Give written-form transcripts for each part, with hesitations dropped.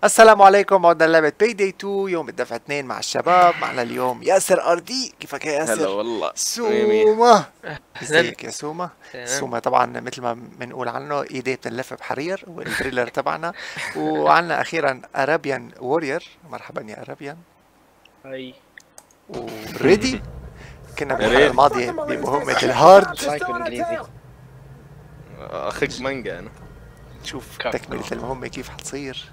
السلام عليكم، عدنا لعبة باي داي 2 يوم الدفع 2 مع الشباب. معنا اليوم ياسر ار دي. كيفك يا ياسر؟ هلا والله. سوما. اهلا. ازيك يا سوما؟ تمام. سوما طبعا مثل ما بنقول عنه ايديه بتنلف بحرير والدريلر تبعنا. وعنا اخيرا ارابيان وورير. مرحبا يا ارابيان. هاي. وريدي. كنا بالحلقة الماضية بمهمة الهارد. رايك بالانجليزي؟ اخك مانجا انا. نشوف تكملة المهمة كيف حتصير.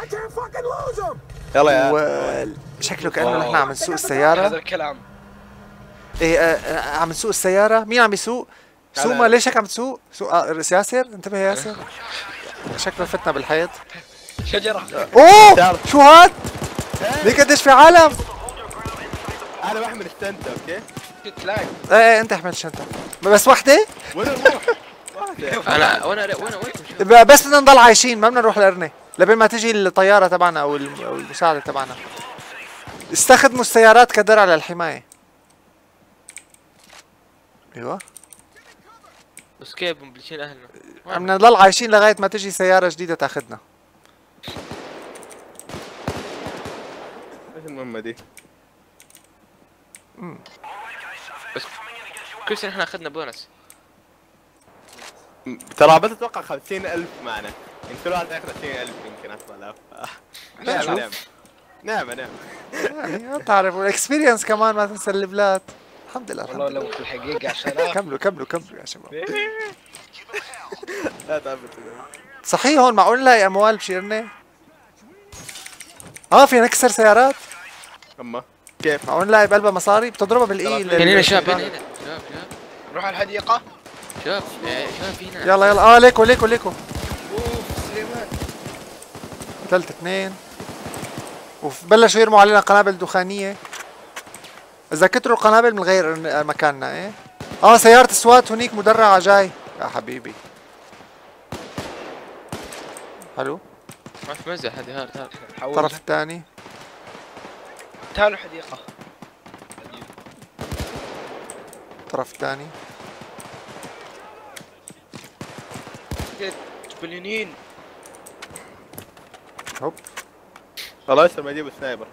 يلا يا وشكله كأنه نحن عم نسوق السيارة. هذا الكلام. ايه عم نسوق السيارة. مين عم يسوق؟ سوما. ليش هيك عم تسوق؟ سوق ياسر، انتبه يا ياسر. شكله فتنا بالحيط. شجرة. اوه شو هاد؟ ليه قديش في عالم؟ انا بحمل الشنطه. اوكي تلاقي ايه انت احمل الشنطة. بس وحدة؟ وين نروح؟ واحده. انا وانا وين بس بدنا نضل عايشين، ما بدنا نروح الأرنة لبين ما تجي الطيارة تبعنا أو المساعدة تبعنا. استخدموا السيارات كدرع للحماية. ايوه بس كيف مبلشين اهلنا؟ بدنا نضل عايشين لغاية ما تجي سيارة جديدة تاخذنا. ايش المهمه دي؟ بس كويس ان احنا اخذنا بونس. ترى بس اتوقع 50,000 معنا. ان كل واحد ياخذ 20,000 يمكن 10,000. نعم. يعني ما بتعرفوا الاكسبيرينس كمان، ما تنسى الليفلات. الحمد لله والله لو في الحقيقة عشان كملوا يا شباب. لا تعبت. صحيح هون معقول نلاقي اموال بشيرنا؟ فينا نكسر سيارات؟ اما كيف؟ معقول نلاقي بقلبها مصاري؟ بتضربها بالاي هنا شباب، هنا شباب نروح على الحديقة. شباب فينا. يلا ليكو اوف سليمان. ثالث اثنين. وبلشوا يرموا علينا قنابل دخانية. إذا كتروا القنابل بنغير مكاننا. إيه سيارة سوات هنيك مدرعة جاي يا حبيبي. حلو. ما في مزح. هذه هارد. الطرف الثاني. تعالوا حديقة. الطرف الثاني. جبلينين. هوب. خلاص لما يجيبوا السنايبر.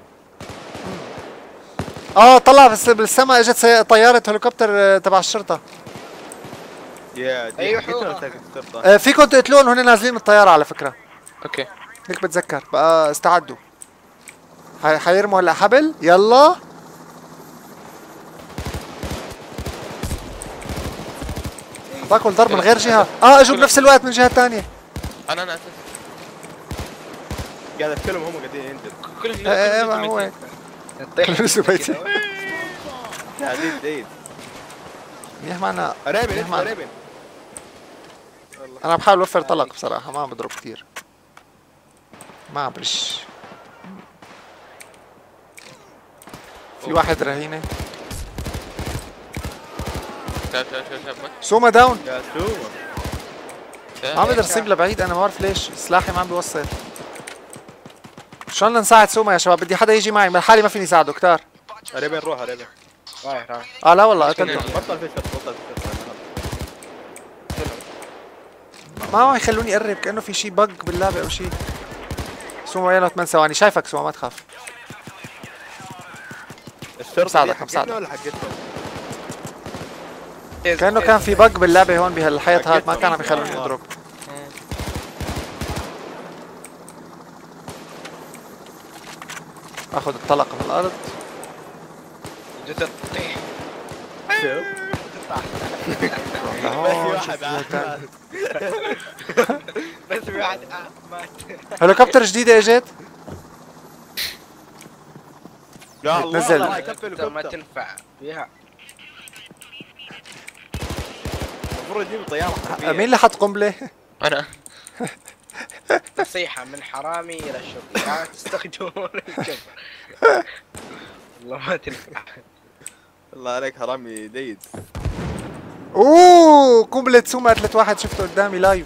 طلع بالسما اجت طيارة هليكوبتر تبع الشرطة. يا دي أيوة الشرطة. فيكم تقتلون هن نازلين من الطيارة على فكرة. اوكي هيك بتذكر بقى. استعدوا. حيرموا هلا حبل. يلا باكل ضرب من غير جهة. اجوا بنفس الوقت من جهة ثانية. انا قاعد اتكلم هم قاعدين ينزلوا. كلهم ما هو هيك. لبسوا بيتي. قاعدين زيد. منيح معنا. قريبين. انا بحاول اوفر طلق بصراحة، ما بضرب كثير. ما برش. في واحد رهينة. شباب سوما داون. يا سوما. ما عم بقدر اصيب لبعيد، انا ما بعرف ليش سلاحي ما عم بيوصل. شلون بدنا نساعد سوما يا شباب؟ بدي حدا يجي معي، من حالي ما فيني ساعده كتار. قريبين روح قريبين. رايح. لا والله قتلته. بطل في شط. ما يخلوني اقرب، كانه في شيء بق باللعبه او شيء. سوما يلا 8 ثواني. شايفك سوما، ما تخاف. الشرطة مساعدك. حقتنا ولا حقتهم؟ كانه كان في بق باللعبه هون بهالحيط هاد، ما كان عم يخلوني اضرب. اخذ الطلق من الارض. جثث تطيح. بس في واحد مات. هليكوبتر جديده اجت. يا الله نزل. ما تنفع فيها. المفروض يجيبوا طيارة حربية. مين اللي حط قنبله؟ انا نصيحة من حرامي إلى الشرطي، لا تستخدمون الجبر. والله ما تنفع. الله عليك حرامي ديد. قنبله سوما قتلت واحد شفته قدامي لايف.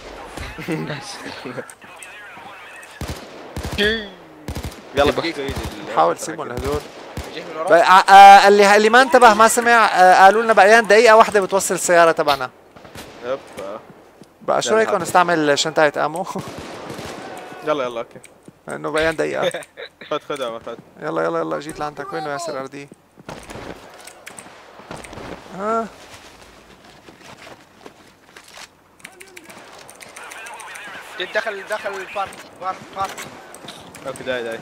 يلا دقيقة. حاول سيبوا الهدول. جه من وراك. اللي ما انتبه ما سمع. قالوا لنا بقيان دقيقة واحدة بتوصل السيارة تبعنا. يب. بقى شو رايكم نستعمل شنطاية امو؟ يلا اوكي. لانه بيان دقيقة. خذ عمر خذ. يلا يلا يلا جيت لعندك. وينه ياسر اردي؟ ها دخل البارك. اوكي داي.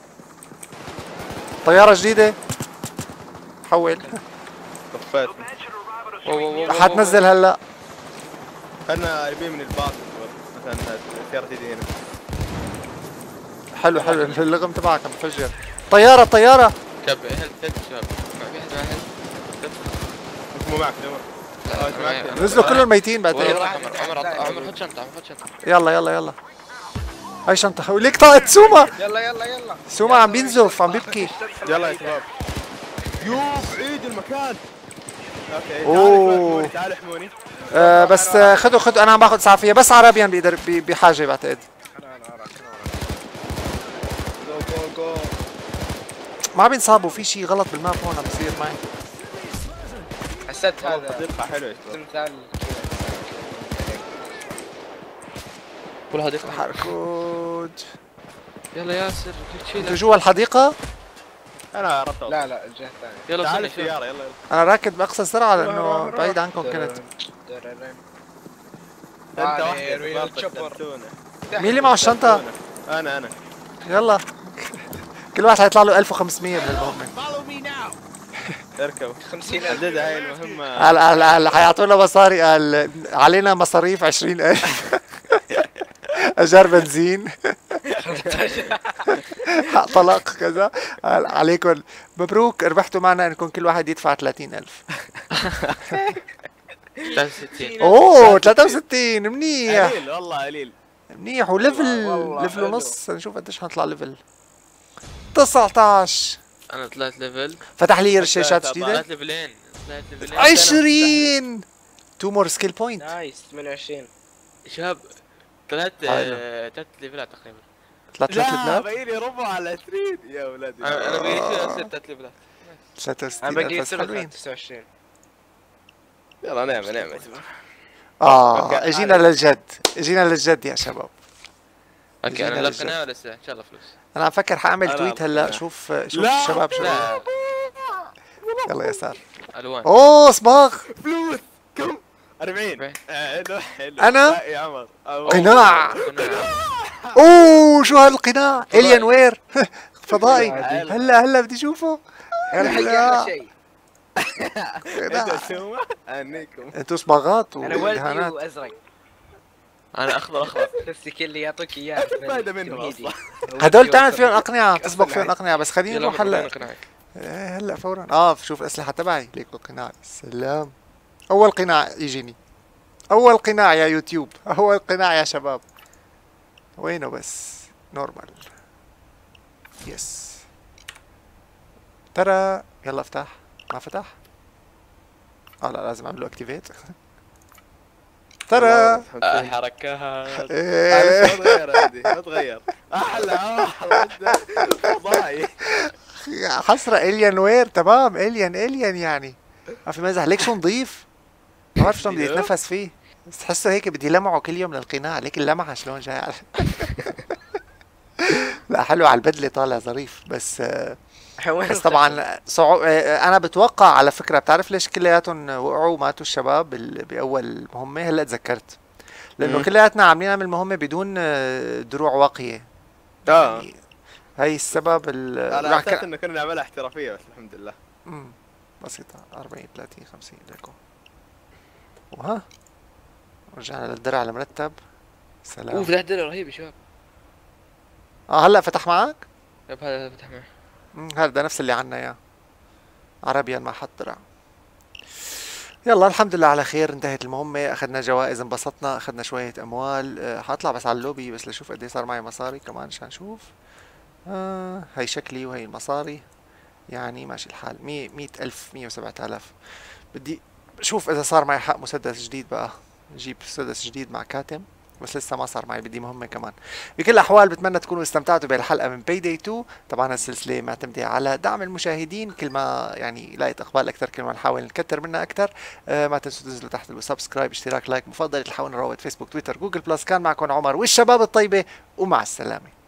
طيارة جديدة. حول. طفيت. حتنزل هلا. خلنا قريبين من الباص مثلا السيارة تيجي هنا. حلو اللغم تبعك عم بفجر. طيارة. شباب هيلث شباب. في احد معه هيلث. مو معك عمر. معك. نزلوا كلهم ميتين بعد. عمر حط شنطة. يلا هاي شنطة. وليك طاقة سوما. يلا سوما عم بينزف عم بيبكي. يلا يا شباب. يوف عيد المكان. اوكي أوه. تعالوا احموني. بس خدوا انا عم باخذ اسعافية بس عربيان بيقدر بحاجة بعتقد. جو. ما بينصابوا. في شيء غلط بالماب هون عم بيصير معي. حسيت هذا حديقة حلوة يا شباب. تمثال كل حديقة. حركود. يلا ياسر انتوا جوا الحديقة؟ انا عرفت. لا الجهة الثانية. يلا تعال استنى السيارة يلا. انا راكد باقصى سرعة لانه بعيد عنكم كنت. انت ريال واحد تشبر. مين اللي معه الشنطة؟ انا يلا. كل واحد حيطلع له 1500 بهالمهمة. اركب 50,000. حددها هاي المهمة. هلا حيعطونا مصاري. قال علينا مصاريف 20,000. اجار بنزين. حق طلاق كذا. قال عليكم مبروك ربحتوا معنا انكم كل واحد يدفع 30,000. 63. اوه 63 منيح. قليل والله قليل. منيح. وليفل والله ليفل حلو. ونص. نشوف قديش حنطلع ليفل. 19. انا طلعت ليفل. فتح لي رشاشات جديدة. طلعت ليفلين. 20. 2 مور سكيل بوينت. نايس 28. شباب طلعت حلو. 3 ليفلات تقريبا. طلعت لا 3000. باقي ربع على 20 يا ولدي. انا بقيت 6 ليفلات. 63 انا بقيت بس حلوين. 29. يلا نعم اه أوكي، اجينا للجد يا شباب. اوكي انا جينا لا للجد. قناة ولا سلاح ان شاء الله فلوس. انا عم فكر حاعمل أنا تويت أعرف هلا. أنا. شوف لا. الشباب شو. لا يلا يسار. الوان. اوه صباغ. فلوس كم 40. أربعين. حلو. أنا؟ لا يا عمر. قناع. اوه شو هالقناع. الين وير. فضائي. هلا بدي اشوفه. انا حقي احلى شيء. انت سوما انيكم. انتوا صباغات انا وردي ودهانات. وازرق. انا اخضر. بس كل يعطوك اياه. الفايدة منهم أصلاً. هدول تعمل فيهم اقنعه. تصبغ فيهم اقنعه. بس خلينا يلا نروح هلا. نقنعك. هلا فورا. شوف الاسلحه تبعي. ليكو قناع. سلام. اول قناع يجيني. اول قناع يا يوتيوب. اول قناع يا شباب. وينه بس. نورمال. يس. ترى يلا افتح. ما فتح. لا لازم اعمل له اكتيفيت. ترى حركات. إيه. ما تغير هذه ما تغير. احلى فضائي. حسرة الين وير. تمام الين يعني. ما في مزح. ليك شو نضيف. ما بعرف شلون بدي اتنفس فيه. بس تحسه هيك بدي لمعه كل يوم للقناع. ليك اللمعة شلون جاي على. لا حلو على البدلة طالع ظريف. بس طبعا صعوب. انا بتوقع على فكرة. بتعرف ليش كلياتهم وقعوا وماتوا الشباب باول مهمة؟ هلا تذكرت. لانه كلياتنا عاملين نعمل مهمة بدون دروع واقية. يعني هي السبب. على اساس انه كنا نعملها احترافية بس الحمد لله. بسيطة. 40 30 50 ليكو. وها رجعنا للدرع المرتب. سلام. اوف فتح درع رهيب يا شباب. هلا فتح معك؟ يب هذا فتح معي. هذا نفس اللي عنا اياه. عربيان ما حط درع. يلا الحمد لله على خير. انتهت المهمة. اخذنا جوائز انبسطنا. اخذنا شوية اموال. حاطلع بس على اللوبي بس لشوف قد ايه صار معي مصاري كمان عشان نشوف. هي شكلي وهي المصاري. يعني ماشي الحال. 100,000 107,000. بدي شوف اذا صار معي حق مسدس جديد بقى. نجيب مسدس جديد مع كاتم. بس لسه ما صار معي. بدي مهمة كمان. بكل الأحوال بتمنى تكونوا استمتعتوا بهالحلقة من باي 2. طبعا السلسلة معتمدة على دعم المشاهدين. كل ما يعني لاقت إقبال أكثر كل ما نحاول نكتر منها أكثر. ما تنسوا تنزلوا تحت سبسكرايب اشتراك لايك مفضل. تلحقونا روابط فيسبوك تويتر جوجل بلس. كان معكم عمر والشباب الطيبة ومع السلامة.